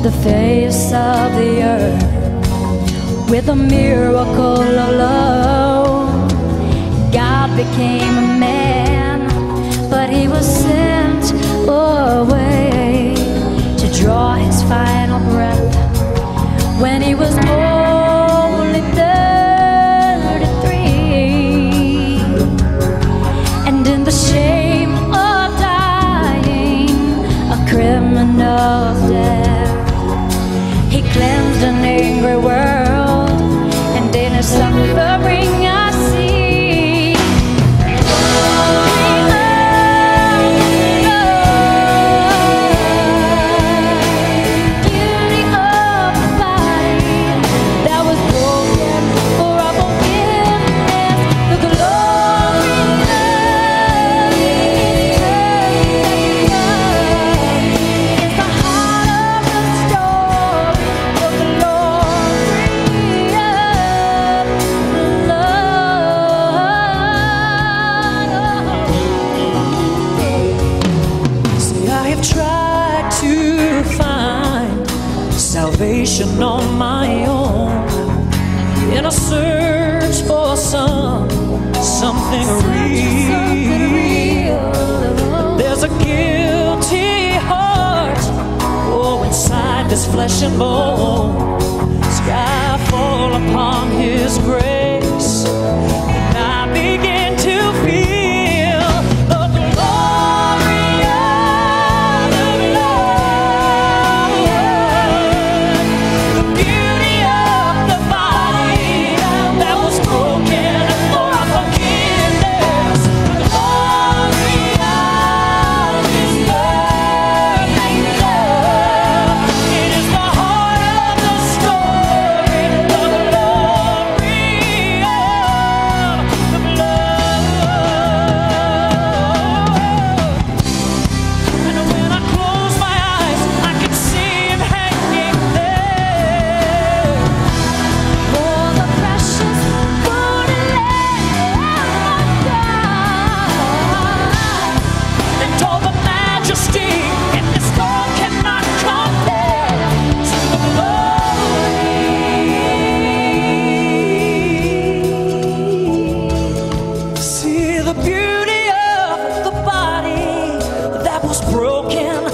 the face of the earth with a miracle of love. God became a man, but he was sent away to draw his final breath when he was only 33. And in the shame of dying, a criminal death, he cleansed an angry world, and in his suffering I see salvation on my own in a search for something real. There's a guilty heart, oh, inside this flesh and bone. Sky fall upon his grace, and I begin to feel the glory of the Lord. The beauty of the body that was broken for our forgiveness. The glory of his perfect love. It is the heart of the story, the glory of the blood. And when I close my eyes, I can see him hanging there. For the precious golden Lamb of God, and all the majesty in this world cannot compare to the glory. See the beauty of the body that was broken